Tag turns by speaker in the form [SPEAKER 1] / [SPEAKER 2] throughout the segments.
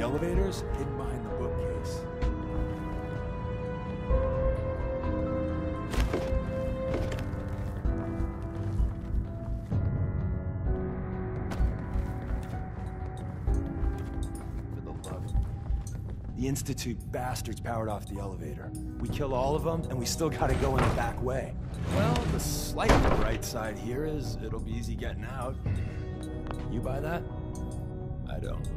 [SPEAKER 1] elevator's hidden behind the bookcase. For the love. The Institute bastards powered off the elevator. We kill all of them, and we still gotta go in the back way. Well, the slightly bright side here is it'll be easy getting out. You buy that? I don't.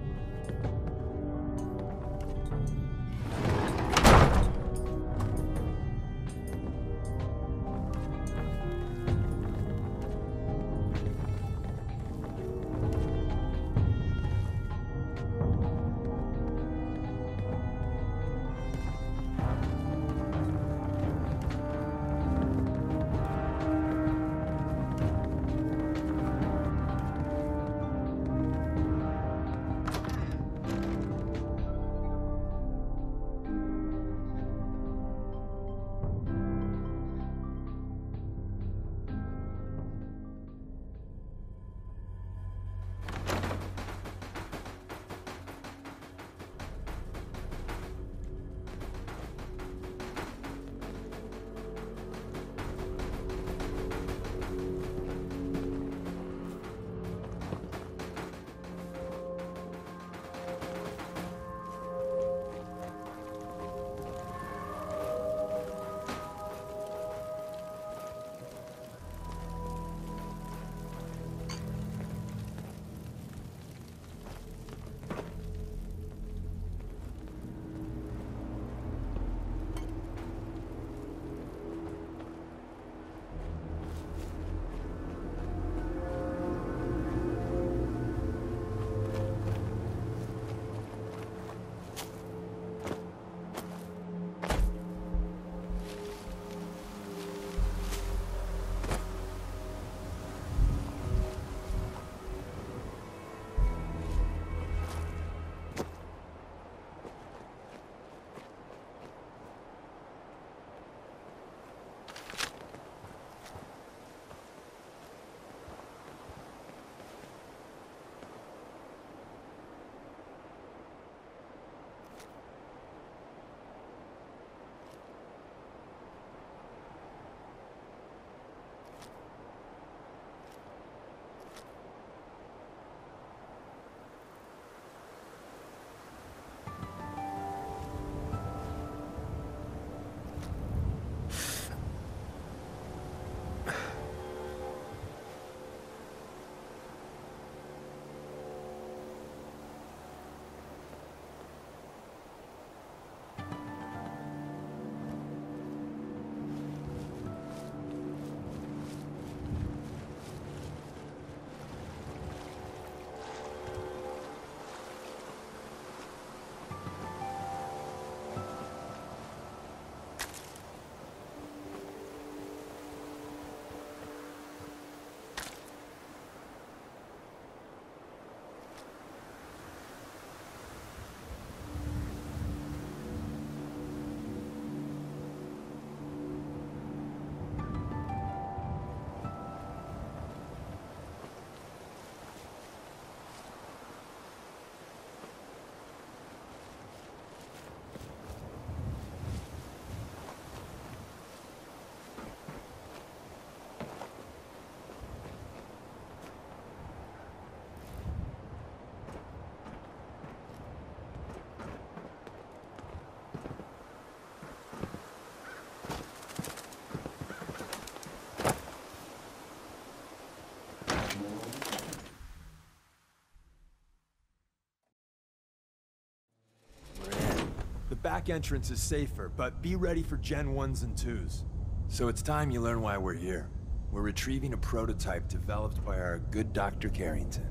[SPEAKER 1] Back entrance is safer, but be ready for Gen 1s and 2s. So it's time you learn why we're here. We're retrieving a prototype developed by our good Dr. Carrington.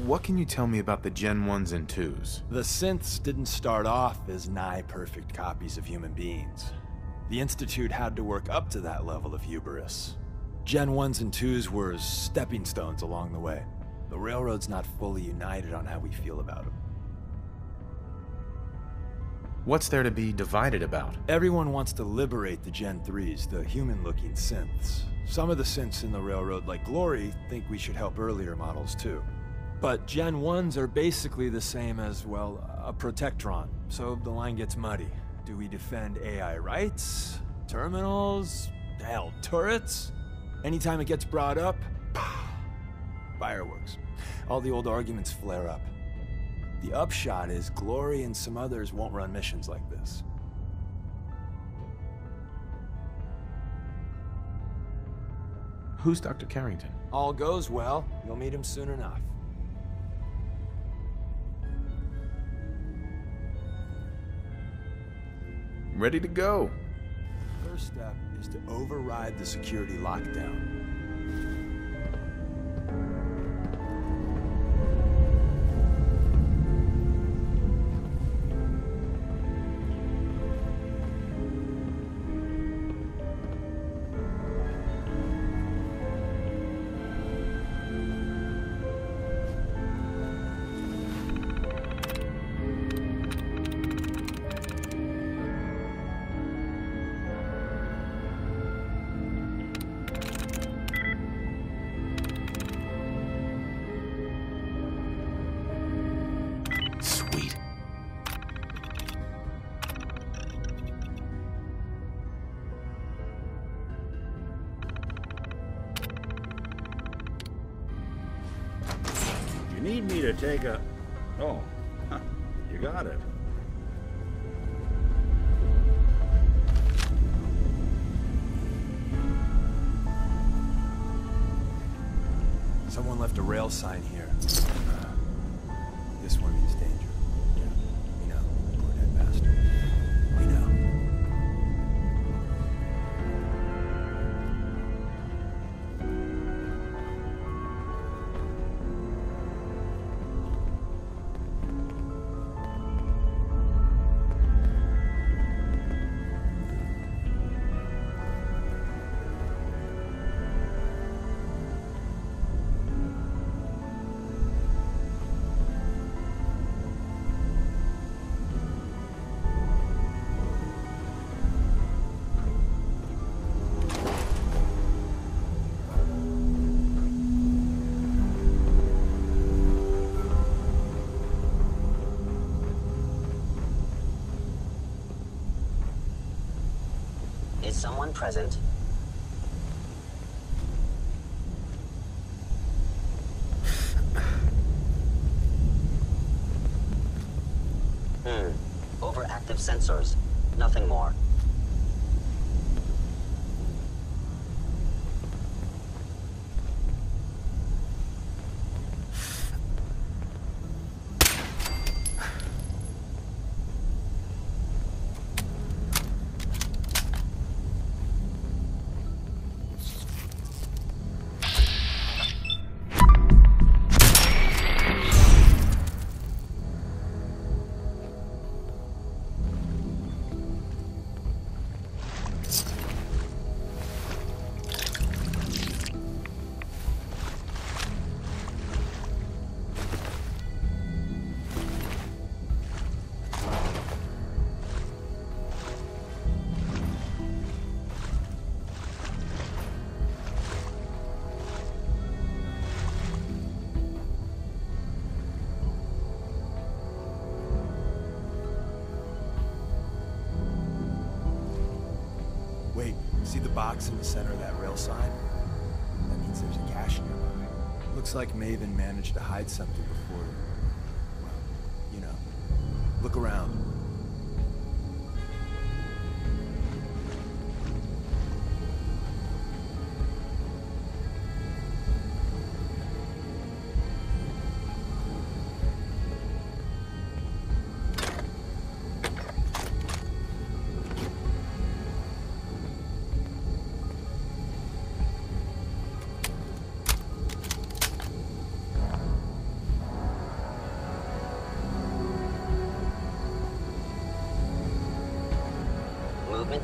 [SPEAKER 2] what can you tell me about the Gen 1s and 2s?
[SPEAKER 1] The synths didn't start off as nigh-perfect copies of human beings. The Institute had to work up to that level of hubris. Gen 1s and 2s were stepping stones along the way. The Railroad's not fully united on how we feel about them.
[SPEAKER 2] What's there to be divided about?
[SPEAKER 1] Everyone wants to liberate the Gen 3s, the human-looking synths. Some of the synths in the Railroad, like Glory, think we should help earlier models too. But Gen 1s are basically the same as, well, a Protectron, so the line gets muddy. Do we defend AI rights? Terminals? Hell, turrets? Anytime it gets brought up, fireworks. All the old arguments flare up. The upshot is Glory and some others won't run missions like this.
[SPEAKER 2] Who's Dr. Carrington?
[SPEAKER 1] All goes well, you'll meet him soon enough.
[SPEAKER 2] Ready to go.
[SPEAKER 1] First step is to override the security lockdown.
[SPEAKER 2] Sweet.
[SPEAKER 3] You need me to take a... Oh, huh, you got it.
[SPEAKER 1] Someone left a rail sign here. This one means danger. Yeah, we know. Poor dead bastard. We know.
[SPEAKER 4] Is someone present? Overactive sensors. Nothing more.
[SPEAKER 1] Wait, see the box in the center of that rail sign? That means there's a cache nearby. Looks like Maven managed to hide something before... Well, you know. Look around.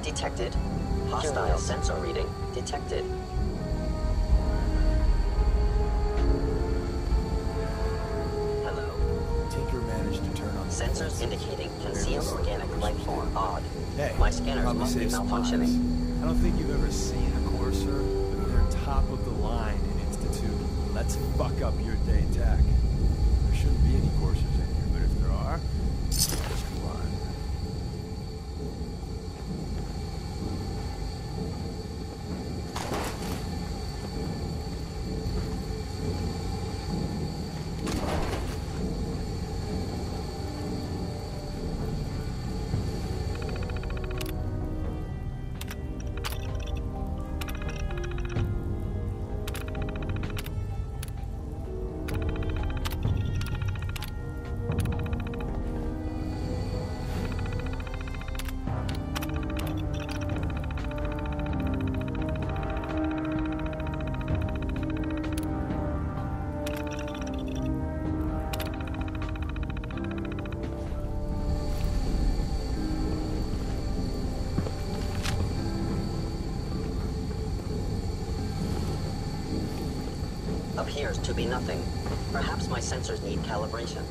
[SPEAKER 4] detected. Hostile sensor reading detected. Hello.
[SPEAKER 1] Tinker managed to turn on the
[SPEAKER 4] Sensors indicating concealed organic life form. Odd.
[SPEAKER 1] Hey,
[SPEAKER 4] My scanners
[SPEAKER 1] probably
[SPEAKER 4] must be
[SPEAKER 1] save some
[SPEAKER 4] malfunctioning.
[SPEAKER 1] lives. I don't think you've ever seen a Courser, but they're top of the line in Institute. Let's fuck up your day tech. There shouldn't be any Coursers in here, but if there are, just run.
[SPEAKER 4] Appears to be nothing. Perhaps my sensors need calibration.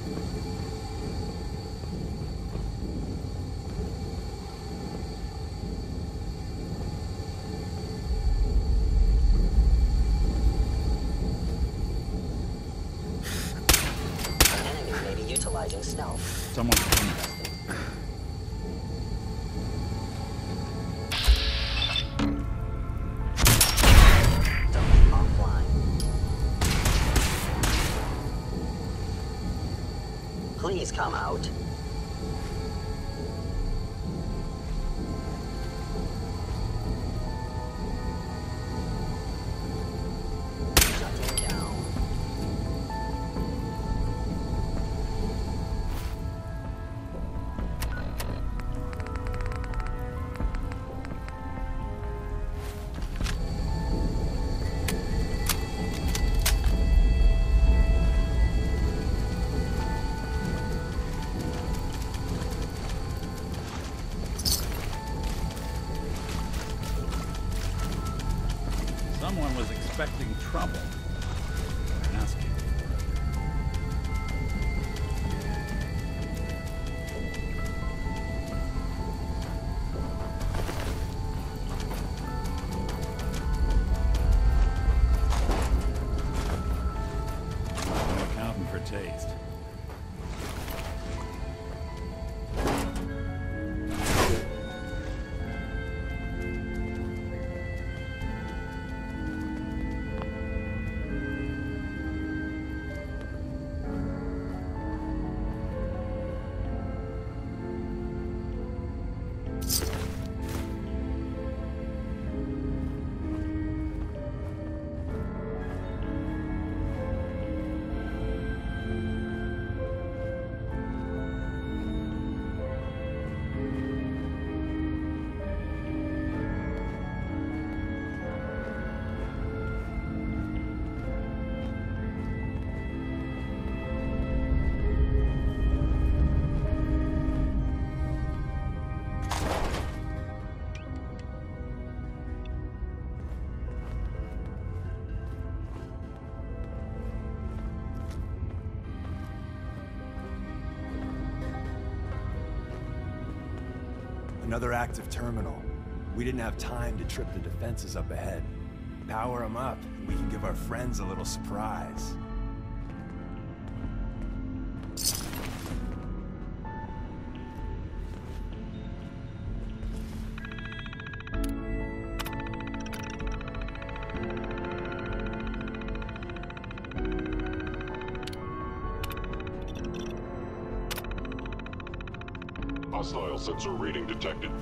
[SPEAKER 4] An enemy may be utilizing stealth.
[SPEAKER 3] Someone's coming.
[SPEAKER 4] Offline. Please come out. Shutting down.
[SPEAKER 3] Someone was expecting trouble. Asking for it. No accounting for taste.
[SPEAKER 1] Another active terminal. We didn't have time to trip the defenses up ahead. Power them up, and we can give our friends a little surprise.
[SPEAKER 5] Hostile sensor reading detected.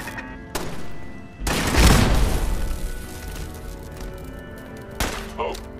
[SPEAKER 5] Oh,